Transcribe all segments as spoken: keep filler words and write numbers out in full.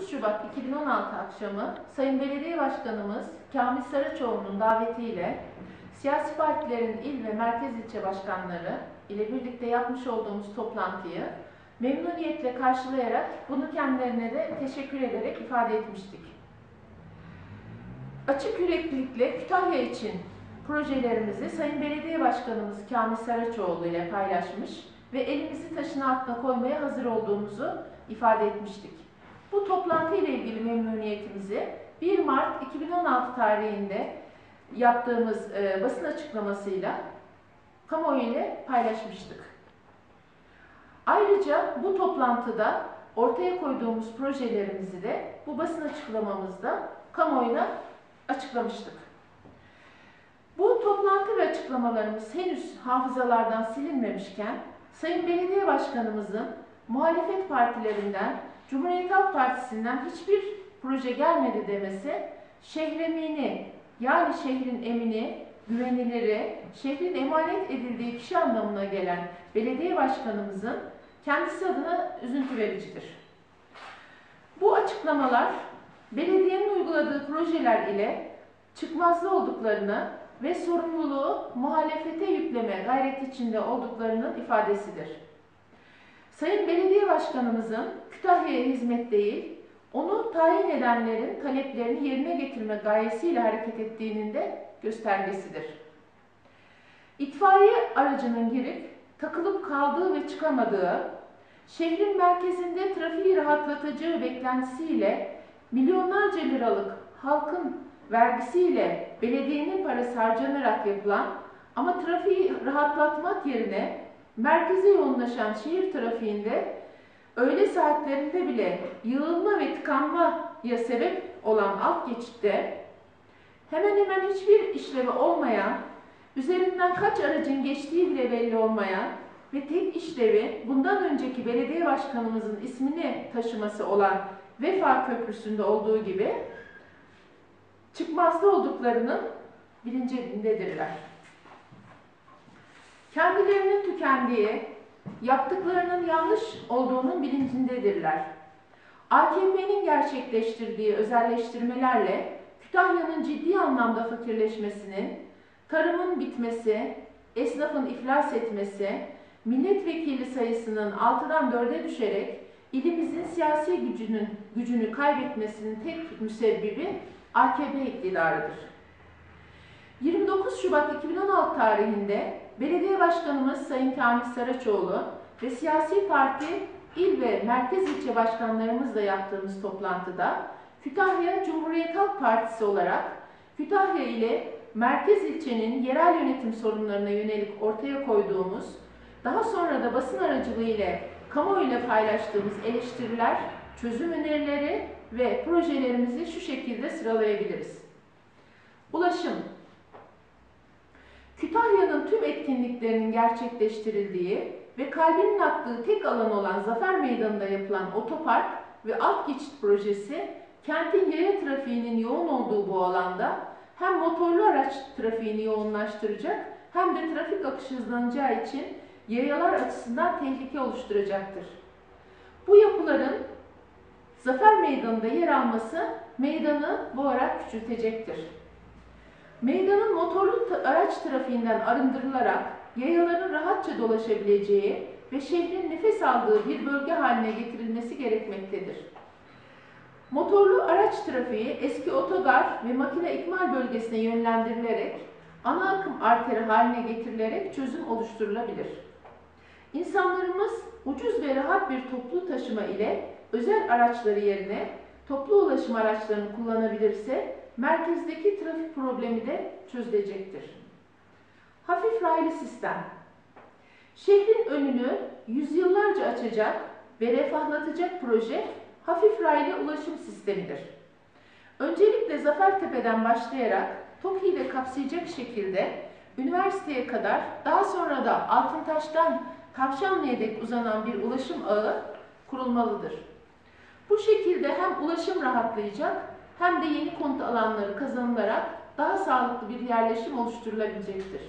dokuz Şubat iki bin on altı akşamı Sayın Belediye Başkanımız Kamil Saraçoğlu'nun davetiyle siyasi partilerin il ve merkez ilçe başkanları ile birlikte yapmış olduğumuz toplantıyı memnuniyetle karşılayarak bunu kendilerine de teşekkür ederek ifade etmiştik. Açık yüreklilikle Kütahya için projelerimizi Sayın Belediye Başkanımız Kamil Saraçoğlu ile paylaşmış ve elimizi taşın altına koymaya hazır olduğumuzu ifade etmiştik. Bu toplantı ile ilgili memnuniyetimizi bir Mart iki bin on altı tarihinde yaptığımız e, basın açıklamasıyla kamuoyu ile paylaşmıştık. Ayrıca bu toplantıda ortaya koyduğumuz projelerimizi de bu basın açıklamamızda kamuoyuna açıklamıştık. Bu toplantı ve açıklamalarımız henüz hafızalardan silinmemişken Sayın Belediye Başkanımızın muhalefet partilerinden, Cumhuriyet Halk Partisi'nden hiçbir proje gelmedi demesi, şehremini yani şehrin emini, güveniliri, şehrin emanet edildiği kişi anlamına gelen belediye başkanımızın kendisi adına üzüntü vericidir. Bu açıklamalar belediyenin uyguladığı projeler ile çıkmazda olduklarını ve sorumluluğu muhalefete yükleme gayreti içinde olduklarının ifadesidir. Sayın Belediye Başkanımızın Kütahya'ya hizmet değil, onu tayin edenlerin taleplerini yerine getirme gayesiyle hareket ettiğinin de göstergesidir. İtfaiye aracının girip takılıp kaldığı ve çıkamadığı, şehrin merkezinde trafiği rahatlatacağı beklentisiyle milyonlarca liralık halkın vergisiyle belediyenin parası harcanarak yapılan ama trafiği rahatlatmak yerine merkeze yoğunlaşan şehir trafiğinde öğle saatlerinde bile yığılma ve tıkanmaya sebep olan alt geçitte hemen hemen hiçbir işlevi olmayan, üzerinden kaç aracın geçtiği bile belli olmayan ve tek işlevi bundan önceki belediye başkanımızın ismini taşıması olan Vefa Köprüsü'nde olduğu gibi çıkmazda olduklarının bilincindedirler. Kendilerinin tükendiği, yaptıklarının yanlış olduğunun bilincindedirler. A K P'nin gerçekleştirdiği özelleştirmelerle Kütahya'nın ciddi anlamda fakirleşmesinin, tarımın bitmesi, esnafın iflas etmesi, milletvekili sayısının altıdan dörde düşerek ilimizin siyasi gücünün gücünü kaybetmesinin tek müsebbibi A K P iktidarıdır. yirmi dokuz Şubat iki bin on altı tarihinde Belediye Başkanımız Sayın Kamil Saraçoğlu ve siyasi parti il ve merkez ilçe başkanlarımızla yaptığımız toplantıda Kütahya Cumhuriyet Halk Partisi olarak Kütahya ile merkez ilçenin yerel yönetim sorunlarına yönelik ortaya koyduğumuz, daha sonra da basın aracılığı ile kamuoyuyla paylaştığımız eleştiriler, çözüm önerileri ve projelerimizi şu şekilde sıralayabiliriz. Ulaşım. Kütahya'nın tüm etkinliklerinin gerçekleştirildiği ve kalbinin attığı tek alan olan Zafer Meydanı'nda yapılan otopark ve alt geçit projesi, kentin yaya trafiğinin yoğun olduğu bu alanda hem motorlu araç trafiğini yoğunlaştıracak hem de trafik akışı hızlanacağı için yayalar açısından tehlike oluşturacaktır. Bu yapıların Zafer Meydanı'nda yer alması meydanı boğarak küçültecektir. Meydanın motorlu araç trafiğinden arındırılarak yayaların rahatça dolaşabileceği ve şehrin nefes aldığı bir bölge haline getirilmesi gerekmektedir. Motorlu araç trafiği eski otogar ve makine ikmal bölgesine yönlendirilerek ana akım arteri haline getirilerek çözüm oluşturulabilir. İnsanlarımız ucuz ve rahat bir toplu taşıma ile özel araçları yerine toplu ulaşım araçlarını kullanabilirse merkezdeki trafik problemi de çözülecektir. Hafif raylı sistem. Şehrin önünü yüzyıllarca açacak ve refahlatacak proje hafif raylı ulaşım sistemidir. Öncelikle Zafertepe'den başlayarak TOKİ'yi de kapsayacak şekilde üniversiteye kadar, daha sonra da Altıntaş'tan Tavşanlı'ya dek uzanan bir ulaşım ağı kurulmalıdır. Bu şekilde hem ulaşım rahatlayacak hem de yeni konut alanları kazanılarak daha sağlıklı bir yerleşim oluşturulabilecektir.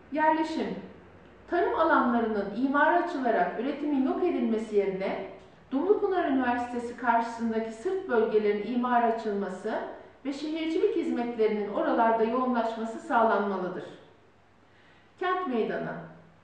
Yerleşim. Tarım alanlarının imara açılarak üretimin yok edilmesi yerine Dumlupınar Üniversitesi karşısındaki sırt bölgelerin imara açılması ve şehircilik hizmetlerinin oralarda yoğunlaşması sağlanmalıdır. Kent Meydanı.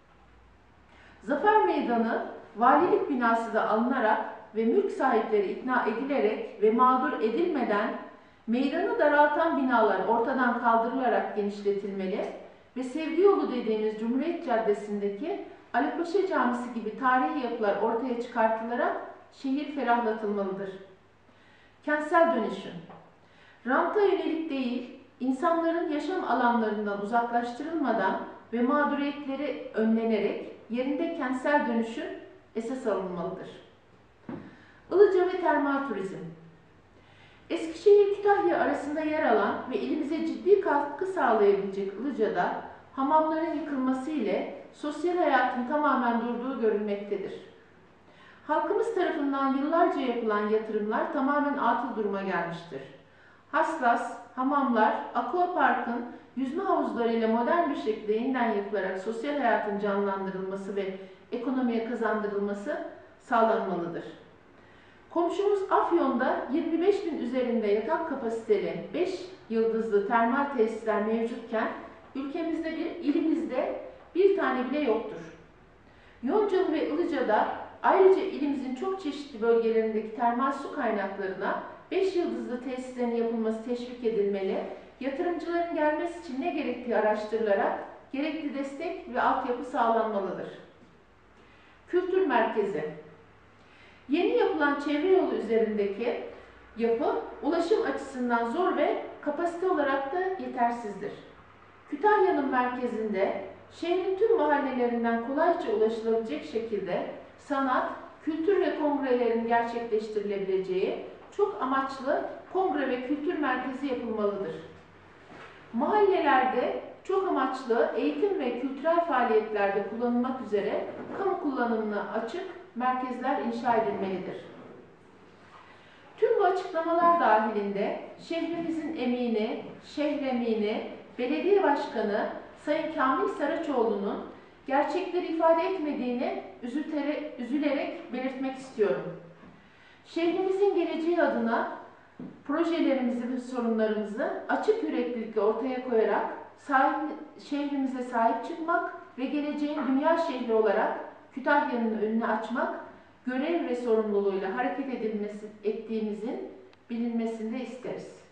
Zafer Meydanı, valilik binası da alınarak ve mülk sahipleri ikna edilerek ve mağdur edilmeden meydanı daraltan binalar ortadan kaldırılarak genişletilmeli ve Sevgi Yolu dediğimiz Cumhuriyet Caddesi'ndeki Ali Paşa Camisi gibi tarihi yapılar ortaya çıkartılarak şehir ferahlatılmalıdır. Kentsel dönüşüm. Ranta yönelik değil, insanların yaşam alanlarından uzaklaştırılmadan ve mağduriyetleri önlenerek yerinde kentsel dönüşüm esas alınmalıdır. Ilıca ve termal turizm. Eskişehir-Kütahya arasında yer alan ve ilimize ciddi katkı sağlayabilecek Ilıca'da hamamların yıkılması ile sosyal hayatın tamamen durduğu görülmektedir. Halkımız tarafından yıllarca yapılan yatırımlar tamamen atıl duruma gelmiştir. Haslas, hamamlar, aquaparkın yüzme havuzlarıyla modern bir şekilde yeniden yapılarak sosyal hayatın canlandırılması ve ekonomiye kazandırılması sağlanmalıdır. Komşumuz Afyon'da yirmi beş bin üzerinde yatak kapasiteli beş yıldızlı termal tesisler mevcutken ülkemizde bir, ilimizde bir tane bile yoktur. Yoncalı ve Ilıca'da ayrıca ilimizin çok çeşitli bölgelerindeki termal su kaynaklarına beş yıldızlı tesislerin yapılması teşvik edilmeli, yatırımcıların gelmesi için ne gerektiği araştırılarak gerekli destek ve altyapı sağlanmalıdır. Kültür merkezi. Yeni yapılan çevre yolu üzerindeki yapı ulaşım açısından zor ve kapasite olarak da yetersizdir. Kütahya'nın merkezinde şehrin tüm mahallelerinden kolayca ulaşılabilecek şekilde sanat, kültür ve kongrelerin gerçekleştirilebileceği çok amaçlı kongre ve kültür merkezi yapılmalıdır. Mahallelerde çok amaçlı eğitim ve kültürel faaliyetlerde kullanılmak üzere kamu kullanımına açık merkezler inşa edilmelidir. Tüm bu açıklamalar dahilinde şehrimizin emini, şehremini, belediye başkanı Sayın Kamil Saraçoğlu'nun gerçekleri ifade etmediğini üzülerek, üzülerek belirtmek istiyorum. Şehrimizin geleceği adına projelerimizi ve sorunlarımızı açık yüreklilikle ortaya koyarak sahip, şehrimize sahip çıkmak ve geleceğin dünya şehri olarak Kütahya'nın önünü açmak görev ve sorumluluğuyla hareket edilmesi, ettiğimizin bilinmesini de isteriz.